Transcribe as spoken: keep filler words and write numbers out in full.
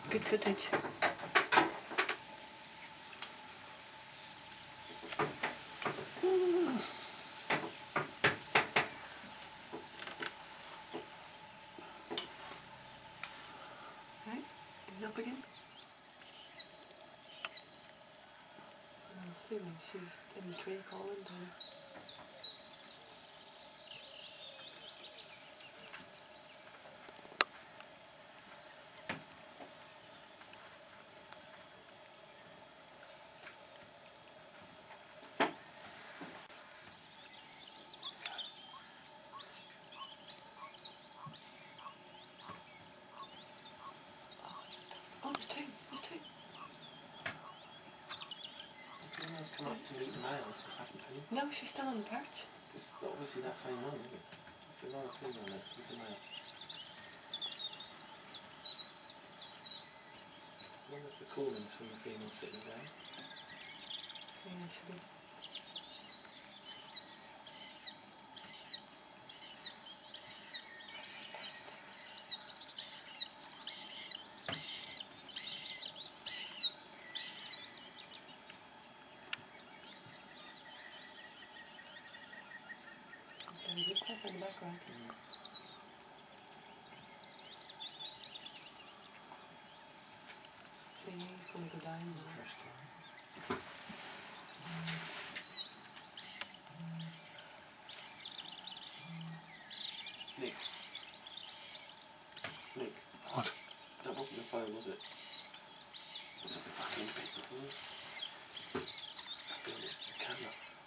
Good footage. Right, he's up again. I'm assuming she's in the tree calling to him. Oh, there's two, there's two. The female's come up to meet the male, that's what's happened to him. No, she's still on the perch. It's obviously that same one, isn't it? It's another female there with the male. I wonder if the calling's from the female sitting down. Yeah, it should be. Very good tap in the background. Mm. See, he's going to go down now. Interesting. Nick. Nick. What? That wasn't your phone, was it? It's a fucking big one. That'd be on this camera.